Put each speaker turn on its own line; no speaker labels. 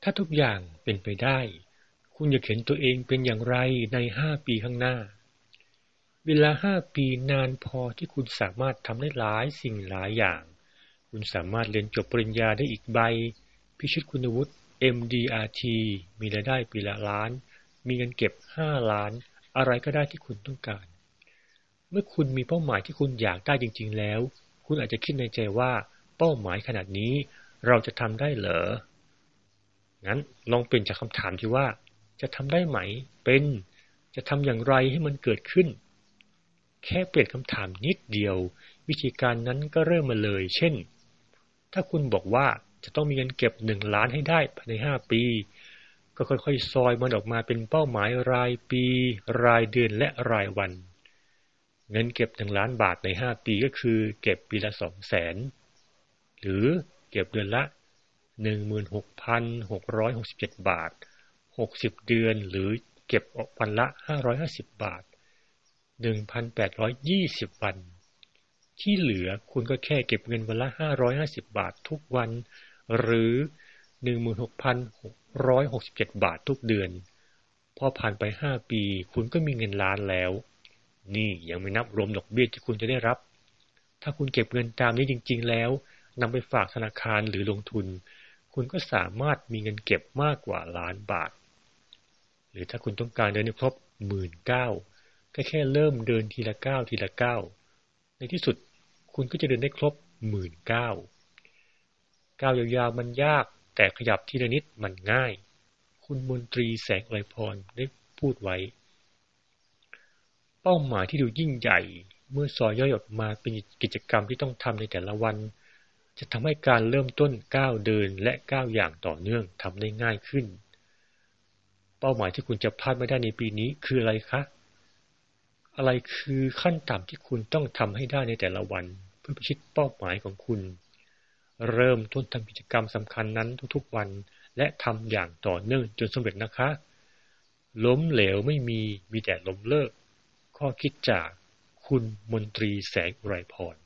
ถ้าทุกอย่างเป็นไปได้คุณอยากเห็นตัวเองเป็นอย่างไรใน5 ปีข้างหน้าเวลา5 ปีนานพอที่คุณสามารถทำได้หลายสิ่งหลายอย่างคุณสามารถเรียนจบปริญญาได้อีกใบพิชิตคุณวุฒิ MDRT มีรายได้ปีละล้านมีเงินเก็บ5 ล้านอะไรก็ได้ที่คุณต้องการเมื่อคุณมีเป้าหมายที่คุณอยากได้จริงๆแล้วคุณอาจจะคิดในใจว่าเป้าหมายขนาดนี้เราจะทำได้เหรองั้นลองเปลี่ยนจากคำถามที่ว่าจะทำได้ไหมเป็นจะทำอย่างไรให้มันเกิดขึ้นแค่เปลี่ยนคำถามนิดเดียววิธีการนั้นก็เริ่มมาเลยเช่นถ้าคุณบอกว่าจะต้องมีเงินเก็บ1 ล้านให้ได้ภายใน5 ปีก็ค่อยๆซอยมันออกมาเป็นเป้าหมายรายปีรายเดือนและรายวันเงินเก็บ1 ล้านบาทใน5 ปีก็คือเก็บปีละ200,000หรือเก็บเดือนละ16,667 บาท60 เดือนหรือเก็บวันละ550 บาท1,820 วันที่เหลือคุณก็แค่เก็บเงินวันละ550 บาททุกวันหรือ 16,667 บาททุกเดือนพอผ่านไป5 ปีคุณก็มีเงินล้านแล้วนี่ยังไม่นับรวมดอกเบี้ยที่คุณจะได้รับถ้าคุณเก็บเงินตามนี้จริงๆแล้วนำไปฝากธนาคารหรือลงทุนคุณก็สามารถมีเงินเก็บมากกว่าล้านบาทหรือถ้าคุณต้องการเดินให้ครบ 19,000 ก็แค่เริ่มเดินทีละก้าวทีละก้าวในที่สุดคุณก็จะเดินได้ครบ 19,000 ก้าวยาวๆมันยากแต่ขยับทีละนิดมันง่ายคุณมนตรีแสงอวยพรได้พูดไว้เป้าหมายที่ดูยิ่งใหญ่เมื่อซอยย่อยออกมาเป็นกิจกรรมที่ต้องทำในแต่ละวันจะทำให้การเริ่มต้นก้าวเดินและก้าวอย่างต่อเนื่องทำได้ง่ายขึ้นเป้าหมายที่คุณจะพลาดไม่ได้ในปีนี้คืออะไรคะอะไรคือขั้นต่ำที่คุณต้องทำให้ได้ในแต่ละวันเพื่อพิชิตเป้าหมายของคุณเริ่มต้นทำกิจกรรมสำคัญนั้นทุกๆวันและทำอย่างต่อเนื่องจนสำเร็จนะคะล้มเหลวไม่มีแต่ล้มเลิกข้อคิดจากคุณมนตรีแสงอุไรพร